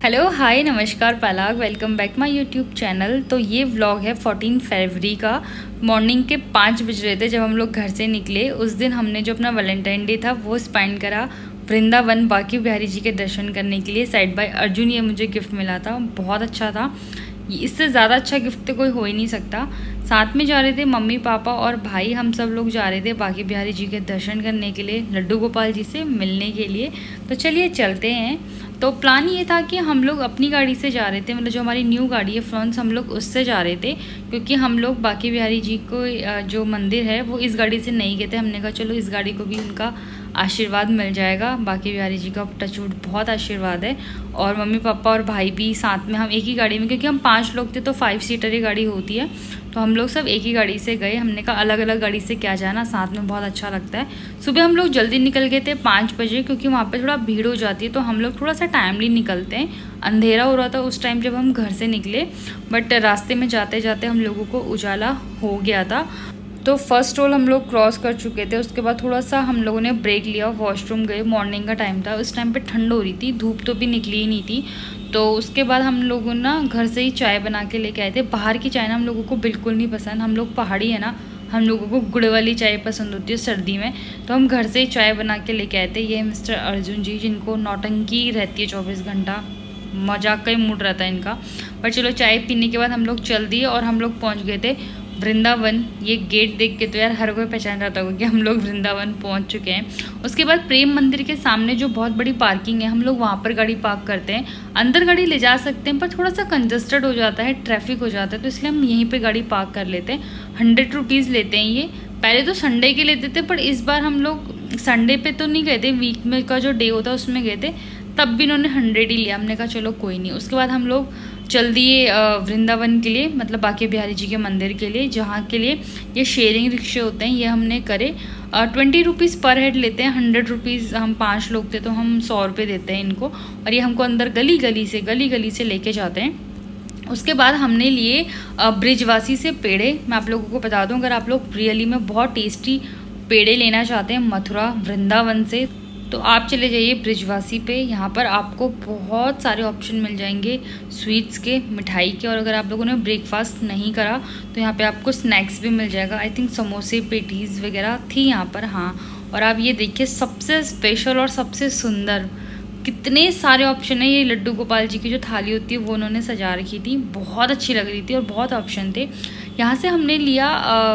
Hello hi नमस्कार Parag, welcome back my YouTube channel. तो ये व्लॉग है 14 फरवरी का। मॉर्निंग के 5 बज रहे थे जब हम लोग घर से निकले। उस दिन हमने जो अपना वैलेंटाइन डे था वो स्पेंड करा वृंदावन बांके बिहारी जी के दर्शन करने के लिए। साइड बाय अर्जुन ये मुझे गिफ्ट मिला था, बहुत अच्छा था। इससे ज़्यादा अच्छा गिफ्ट तो कोई हो ही नहीं सकता। साथ में जा रहे थे मम्मी पापा और भाई, हम सब लोग जा रहे थे बांके बिहारी जी के दर्शन करने के लिए, लड्डू गोपाल जी से मिलने के लिए। तो चलिए चलते हैं। तो प्लान ये था कि हम लोग अपनी गाड़ी से जा रहे थे, मतलब जो हमारी न्यू गाड़ी है फ्रॉन्स, हम लोग उससे जा रहे थे क्योंकि हम लोग बांके बिहारी जी को जो मंदिर है वो इस गाड़ी से नहीं गए थे। हमने कहा चलो इस गाड़ी को भी उनका आशीर्वाद मिल जाएगा। बांके बिहारी जी का टचवुड बहुत आशीर्वाद है। और मम्मी पापा और भाई भी साथ में, हम एक ही गाड़ी में, क्योंकि हम 5 लोग थे तो 5 सीटर ही गाड़ी होती है, तो हम लोग सब एक ही गाड़ी से गए। हमने कहा अलग अलग गाड़ी से क्या जाना, साथ में बहुत अच्छा लगता है। सुबह हम लोग जल्दी निकल गए थे 5 बजे, क्योंकि वहाँ पे थोड़ा भीड़ हो जाती है, तो हम लोग थोड़ा सा टाइमली निकलते हैं। अंधेरा हो रहा था उस टाइम जब हम घर से निकले, बट रास्ते में जाते जाते हम लोगों को उजाला हो गया था। तो फर्स्ट टोल हम लोग क्रॉस कर चुके थे। उसके बाद थोड़ा सा हम लोगों ने ब्रेक लिया, वॉशरूम गए। मॉर्निंग का टाइम था, उस टाइम पे ठंड हो रही थी, धूप तो भी निकली ही नहीं थी। तो उसके बाद हम लोगों ना घर से ही चाय बना के लेके आए थे। बाहर की चाय ना हम लोगों को बिल्कुल नहीं पसंद, हम लोग पहाड़ी है ना, हम लोगों को गुड़ वाली चाय पसंद होती है सर्दी में। तो हम घर से ही चाय बना के लेके आए थे। ये मिस्टर अर्जुन जी, जिनको नौटंकी रहती है 24 घंटा, मजाक का ही मूड रहता है इनका। पर चलो चाय पीने के बाद हम लोग चल दिए और हम लोग पहुँच गए थे वृंदावन। ये गेट देख के तो यार हर कोई पहचान जाता होगा कि हम लोग वृंदावन पहुंच चुके हैं। उसके बाद प्रेम मंदिर के सामने जो बहुत बड़ी पार्किंग है, हम लोग वहां पर गाड़ी पार्क करते हैं। अंदर गाड़ी ले जा सकते हैं पर थोड़ा सा कंजस्टेड हो जाता है, ट्रैफिक हो जाता है, तो इसलिए हम यहीं पे गाड़ी पार्क कर लेते हैं। 100 रुपीज़ लेते हैं ये। पहले तो संडे के लेते थे, पर इस बार हम लोग संडे पे तो नहीं गए थे, वीक में का जो डे होता है उसमें गए थे, तब भी इन्होंने 100 ही लिया। हमने कहा चलो कोई नहीं। उसके बाद हम लोग चल दिए वृंदावन के लिए, मतलब बांके बिहारी जी के मंदिर के लिए, जहाँ के लिए ये शेयरिंग रिक्शे होते हैं, ये हमने करे। 20 रुपीज़ पर हेड लेते हैं। 100 रुपीज़, हम 5 लोग थे तो हम 100 रुपये देते हैं इनको, और ये हमको अंदर गली गली से लेके जाते हैं। उसके बाद हमने लिए ब्रिजवासी से पेड़े। मैं आप लोगों को बता दूं, अगर आप लोग रियली में बहुत टेस्टी पेड़े लेना चाहते हैं मथुरा वृंदावन से, तो आप चले जाइए ब्रिजवासी पे। यहाँ पर आपको बहुत सारे ऑप्शन मिल जाएंगे स्वीट्स के, मिठाई के, और अगर आप लोगों ने ब्रेकफास्ट नहीं करा तो यहाँ पे आपको स्नैक्स भी मिल जाएगा। आई थिंक समोसे, पेटीज़ वगैरह थी यहाँ पर। हाँ, और आप ये देखिए सबसे स्पेशल और सबसे सुंदर, कितने सारे ऑप्शन है। ये लड्डू गोपाल जी की जो थाली होती है वो उन्होंने सजा रखी थी, बहुत अच्छी लग रही थी और बहुत ऑप्शन थे। यहाँ से हमने लिया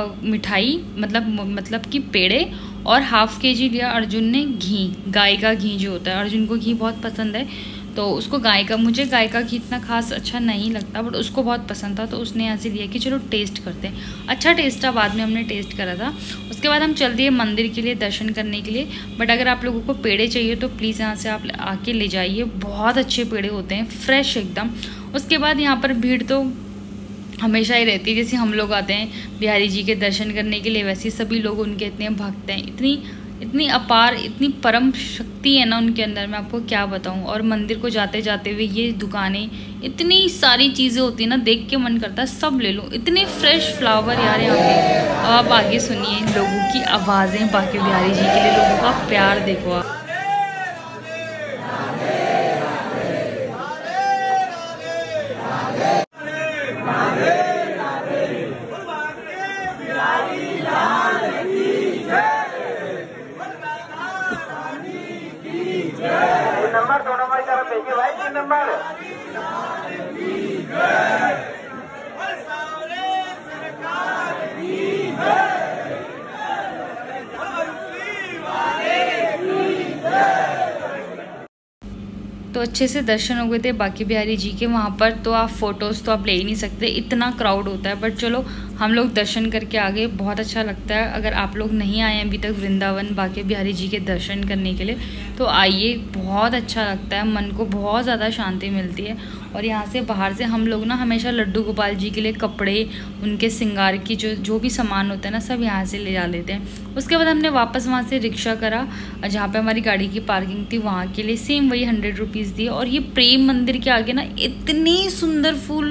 मिठाई, मतलब कि पेड़े, और ½ kg लिया अर्जुन ने घी, गाय का घी जो होता है। अर्जुन को घी बहुत पसंद है, तो उसको गाय का, मुझे गाय का घी इतना खास अच्छा नहीं लगता, बट उसको बहुत पसंद था, तो उसने यहाँ से लिया कि चलो टेस्ट करते हैं। अच्छा टेस्ट था, बाद में हमने टेस्ट करा था। उसके बाद हम चल दिए मंदिर के लिए दर्शन करने के लिए। बट अगर आप लोगों को पेड़े चाहिए तो प्लीज़ यहाँ से आप आके ले जाइए, बहुत अच्छे पेड़े होते हैं, फ्रेश एकदम। उसके बाद यहाँ पर भीड़ तो हमेशा ही रहती है, जैसे हम लोग आते हैं बिहारी जी के दर्शन करने के लिए, वैसे सभी लोग उनके इतने भक्त हैं। इतनी अपार, इतनी परम शक्ति है ना उनके अंदर, मैं आपको क्या बताऊं। और मंदिर को जाते जाते हुए ये दुकानें, इतनी सारी चीज़ें होती है ना, देख के मन करता है सब ले लूं। इतने फ्रेश फ्लावर यार यहाँ पे। अब आप आगे सुनिए लोगों की आवाज़ें, बांके बिहारी जी के लिए लोगों का प्यार देखो आप। नंबर 2 नंबर की तरफ देखिए भाई, 3 नंबर। तो अच्छे से दर्शन हो गए थे बांके बिहारी जी के वहाँ पर। तो आप फ़ोटोज़ तो आप ले ही नहीं सकते, इतना क्राउड होता है, बट चलो हम लोग दर्शन करके आ गए, बहुत अच्छा लगता है। अगर आप लोग नहीं आए अभी तक वृंदावन बांके बिहारी जी के दर्शन करने के लिए तो आइए, बहुत अच्छा लगता है, मन को बहुत ज़्यादा शांति मिलती है। और यहाँ से बाहर से हम लोग ना हमेशा लड्डू गोपाल जी के लिए कपड़े, उनके श्रृंगार की जो भी सामान होता है ना, सब यहाँ से ले जा लेते हैं। उसके बाद हमने वापस वहाँ से रिक्शा करा, जहाँ पे हमारी गाड़ी की पार्किंग थी वहाँ के लिए, सेम वही 100 रुपीज़ दिए। और ये प्रेम मंदिर के आगे ना इतनी सुंदर फूल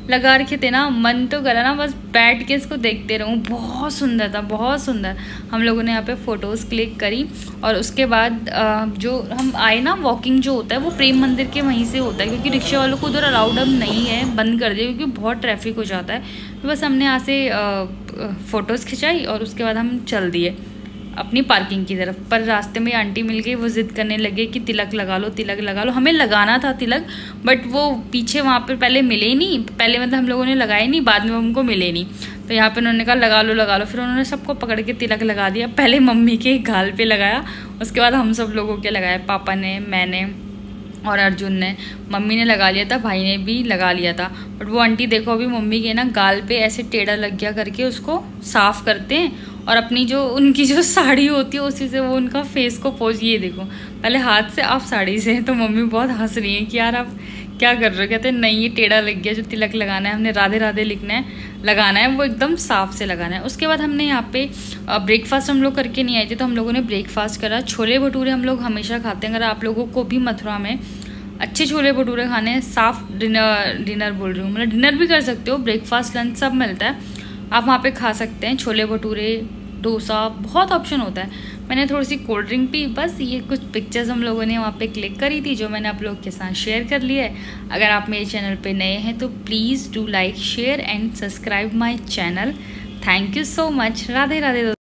लगा रखे थे ना, मन तो करा ना बस बैठ के इसको देखते रहूँ। बहुत सुंदर था, बहुत सुंदर। हम लोगों ने यहाँ पे फ़ोटोज़ क्लिक करी और उसके बाद जो हम आए ना, वॉकिंग जो होता है वो प्रेम मंदिर के वहीं से होता है, क्योंकि रिक्शा वालों को उधर अलाउड अब नहीं है, बंद कर दिया क्योंकि बहुत ट्रैफिक हो जाता है। तो बस हमने यहाँ से फ़ोटोज़ खिंचाई और उसके बाद हम चल दिए अपनी पार्किंग की तरफ। पर रास्ते में आंटी मिल गई, वो ज़िद करने लगे कि तिलक लगा लो, तिलक लगा लो। हमें लगाना था तिलक, बट वो पीछे वहाँ पे पहले मिले ही नहीं, पहले मतलब हम लोगों ने लगाए नहीं, बाद में उनको मिले नहीं। तो यहाँ पे उन्होंने कहा लगा लो लगा लो, फिर उन्होंने सबको पकड़ के तिलक लगा दिया। पहले मम्मी के गाल पे लगाया, उसके बाद हम सब लोगों के लगाया, पापा ने, मैंने और अर्जुन ने। मम्मी ने लगा लिया था, भाई ने भी लगा लिया था। बट वो आंटी देखो अभी मम्मी के ना गाल पे ऐसे टेढ़ा लग गया करके उसको साफ़ करते हैं, और अपनी जो उनकी जो साड़ी होती है उसी से वो उनका फेस को पोंछ। ये देखो पहले हाथ से आप साड़ी से। तो मम्मी बहुत हंस रही है कि यार आप क्या कर रहे हो। कहते हैं नहीं ये टेढ़ा लग गया, जो तिलक लगाना है हमने राधे राधे लिखना है, लगाना है वो एकदम साफ से लगाना है। उसके बाद हमने यहाँ पे ब्रेकफास्ट हम लोग करके नहीं आए थे, तो हम लोगों ने ब्रेकफास्ट करा। छोले भटूरे हम लोग हमेशा खाते हैं। अगर आप लोगों को भी मथुरा में अच्छे छोले भटूरे खाने हैं, साफ डिनर बोल रही हूँ, मतलब डिनर भी कर सकते हो, ब्रेकफास्ट लंच सब मिलता है, आप वहाँ पे खा सकते हैं। छोले भटूरे, डोसा, बहुत ऑप्शन होता है। मैंने थोड़ी सी कोल्ड ड्रिंक पी, बस ये कुछ पिक्चर्स हम लोगों ने वहाँ पे क्लिक करी थी, जो मैंने आप लोगों के साथ शेयर कर लिया है। अगर आप मेरे चैनल पे नए हैं तो please do like, share and subscribe my channel. Thank you so much. Radhe Radhe.